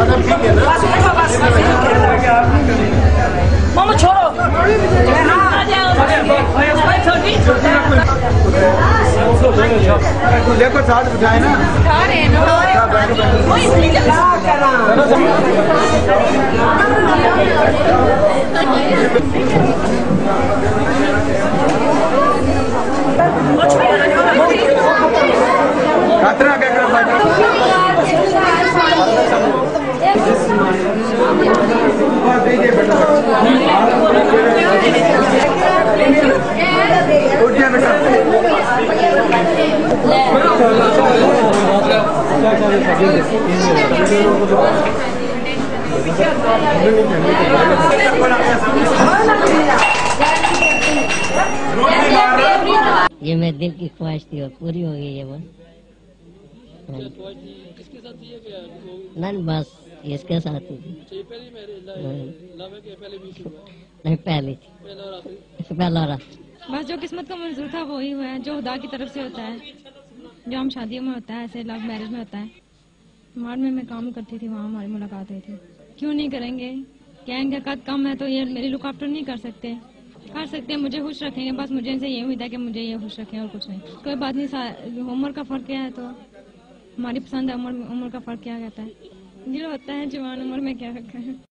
मामा छोड़ो। देखो साथ बिठाए ना, उठा रहे हैं ना खतरा क्या ये मेरे दिल की ख्वाहिश थी और पूरी हो गई है वो। किसके साथ थी क्या? नहीं बस इसके साथ ही थी। नहीं पहली थी, पहला रात। बस जो किस्मत का मंजूर था वो ही हुआ है, जो खुदा की तरफ से होता है, जो हम शादियों में होता है ऐसे लव मैरिज में होता है। मार्ड में मैं काम करती थी, वहाँ हमारी मुलाकात हुई थी। क्यों नहीं करेंगे? कहेंगे कद कम है तो ये मेरी लुक आफ्टर नहीं कर सकते हैं, मुझे खुश रखेंगे। बस मुझे इनसे ये उम्मीद है कि मुझे ये खुश रखें और कुछ नहीं। कोई बात नहीं, उम्र का फर्क क्या है तो हमारी पसंद है। उम्र का फर्क क्या कहता है, दिल होता है जवान उम्र में क्या रखा है।